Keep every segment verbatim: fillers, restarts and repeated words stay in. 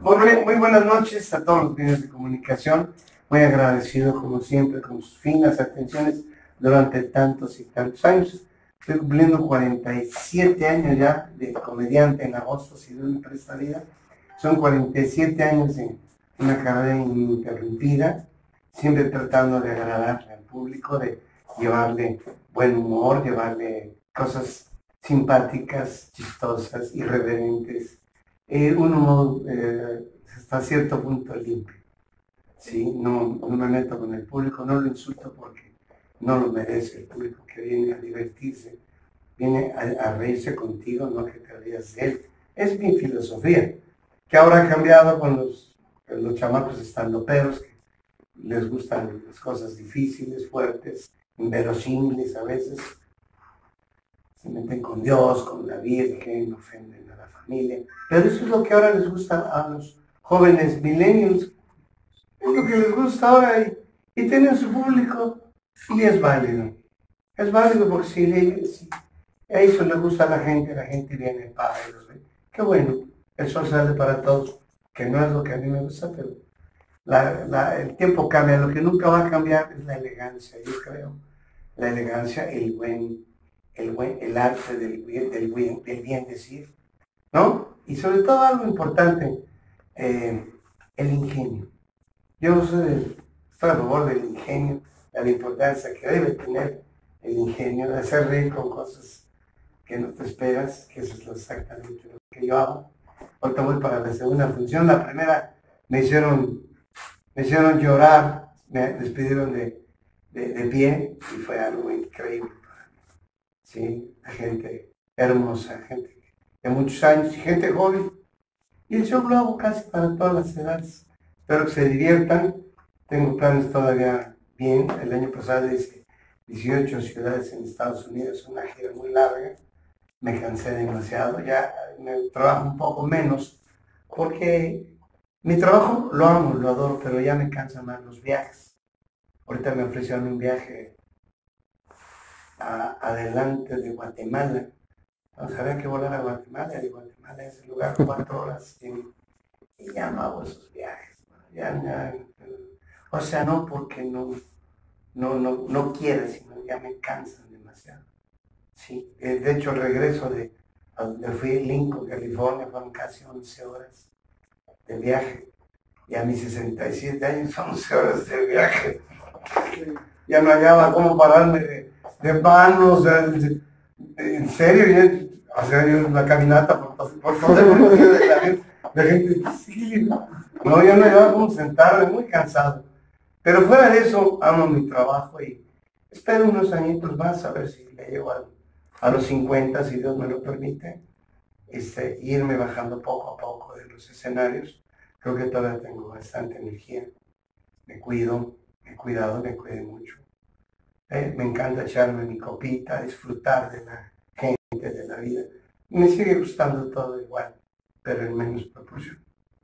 Jorge, muy buenas noches a todos los medios de comunicación. Muy agradecido, como siempre, con sus finas atenciones durante tantos y tantos años. Estoy cumpliendo cuarenta y siete años ya de comediante en agosto, si Dios me presta vida. Son cuarenta y siete años de una carrera ininterrumpida, siempre tratando de agradarle al público, de llevarle buen humor, llevarle cosas simpáticas, chistosas, irreverentes. Eh, un humor eh, hasta cierto punto limpio. ¿Sí? No, no me meto con el público, no lo insulto porque no lo merece el público que viene a divertirse, viene a, a reírse contigo, no que te rías de él. Es mi filosofía, que ahora ha cambiado con los, los chamacos estandoperos, que les gustan las cosas difíciles, fuertes, inverosímiles a veces. Se meten con Dios, con la Virgen, ofenden a la familia. Pero eso es lo que ahora les gusta a los jóvenes millennials. Es lo que les gusta ahora y, y tienen su público y es válido. Es válido porque si, le, si a eso le gusta a la gente, la gente viene para ellos. ¿Ve? Qué bueno, el sol sale para todos, que no es lo que a mí me gusta, pero la, la, el tiempo cambia. Lo que nunca va a cambiar es la elegancia, yo creo. La elegancia, el buen, el buen, el arte del bien, del bien, del bien decir, ¿no? Y sobre todo algo importante, eh, el ingenio. Yo soy, estoy a favor del ingenio, de la importancia que debe tener el ingenio, de hacer reír con cosas que no te esperas, que eso es lo exactamente lo que yo hago. Ahorita voy para la segunda función. La primera me hicieron, me hicieron llorar, me despidieron de, de, de pie y fue algo increíble para mí. ¿Sí? La gente hermosa, gente de muchos años y gente joven. Y el show lo hago casi para todas las edades. Espero que se diviertan. Tengo planes todavía bien. El año pasado hice dieciocho ciudades en Estados Unidos, una gira muy larga. Me cansé demasiado. Ya me trabajo un poco menos porque mi trabajo lo amo, lo adoro, pero ya me cansan más los viajes. Ahorita me ofrecieron un viaje a, adelante de Guatemala. Entonces había que volar a Guatemala. Y Guatemala es el lugar cuatro horas. Y, y ya no hago esos viajes. Ya, ya, o sea, no porque no, no, no, no quiera, sino ya me cansan demasiado. Sí, eh, de hecho el regreso de a donde fui a Lincoln, California, fueron casi once horas de viaje. Y a mis sesenta y siete años, once horas de viaje. Ya no hallaba cómo pararme de, de manos, de, de, en serio, ya, hacer una caminata por, por todo el mundo de la gente. La gente, sí, no, no, yo no iba como sentarme, muy cansado. Pero fuera de eso, amo mi trabajo y espero unos añitos más a ver si le llego a, a los cincuenta, si Dios me lo permite, este, irme bajando poco a poco de los escenarios. Creo que todavía tengo bastante energía. Me cuido, me he cuidado, me cuidé mucho. Eh, me encanta echarme mi copita, disfrutar de la gente, de la vida. Me sigue gustando todo igual, pero en menos proporción.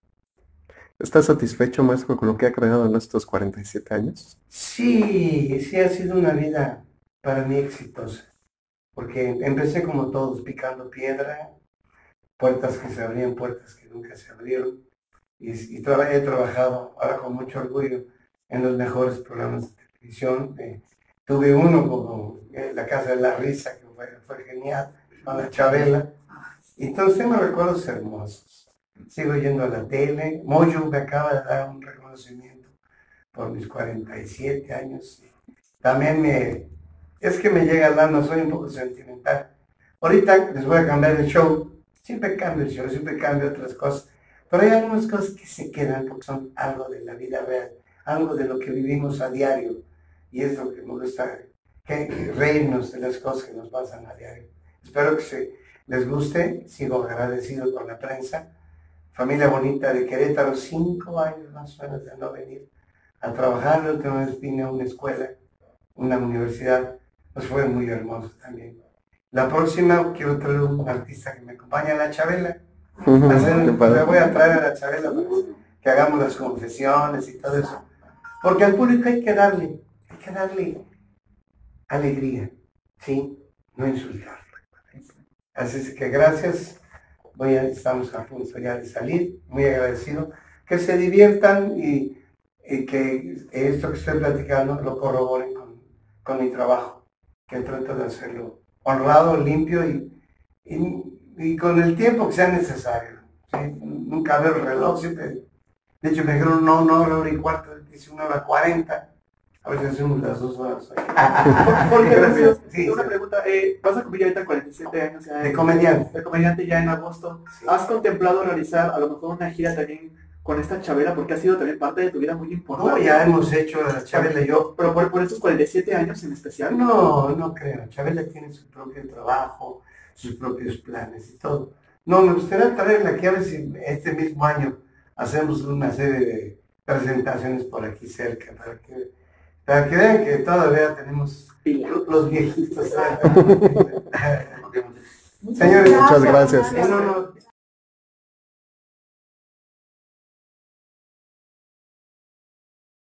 ¿Estás satisfecho, maestro, con lo que ha creado en estos cuarenta y siete años? Sí, sí ha sido una vida para mí exitosa, porque empecé como todos, picando piedra, puertas que se abrían, puertas que nunca se abrieron, y, y tra he trabajado ahora con mucho orgullo en los mejores programas de televisión. Eh, tuve uno como eh, La Casa de la Risa, que fue, fue genial, con la Chabela, y entonces tengo recuerdos hermosos. Sigo yendo a la tele. Moyo me acaba de dar un reconocimiento por mis cuarenta y siete años. También me... Es que me llega al alma, soy un poco sentimental. Ahorita les voy a cambiar el show. Siempre cambio el show, siempre cambio otras cosas. Pero hay algunas cosas que se quedan porque son algo de la vida real, algo de lo que vivimos a diario. Y es lo que me gusta, que reírnos de las cosas que nos pasan a diario. Espero que se, les guste. Sigo agradecido con la prensa. Familia bonita de Querétaro, cinco años más o menos de no venir a trabajar. La última vez vine a una escuela, una universidad, pues fue muy hermoso también. La próxima quiero traer un artista que me acompañe a la Chabela. Uh-huh, hacer, le voy a traer a la Chabela para que hagamos las confesiones y todo eso. Porque al público hay que darle, hay que darle alegría, ¿sí? No insultarlo. Así es que gracias. voy a, estamos a punto ya de salir, muy agradecido, que se diviertan y, y que esto que estoy platicando lo corroboren con, con mi trabajo, que trato de hacerlo honrado, limpio y, y, y con el tiempo que sea necesario. ¿Sí? Nunca veo el reloj, siempre, de hecho me dijeron no, no, una hora y cuarto, dice una hora cuarenta. A ver si hacemos las dos horas. Porque, gracias. Sí, una sí. pregunta, eh, vas a cumplir ahorita cuarenta y siete años ya De en- comediante. de comediante ya en agosto. Sí. ¿Has contemplado realizar a lo mejor una gira también con esta Chabela? Porque ha sido también parte de tu vida muy No, importante. ya hemos hecho la Chabela y yo. Pero por, por estos cuarenta y siete años en especial. No, no creo. Chabela tiene su propio trabajo, sus propios planes y todo. No, me gustaría traerla aquí a ver si este mismo año hacemos una serie de presentaciones por aquí cerca, para que, para que vean que todavía tenemos los viejitos. Señores, Muchas gracias. es un honor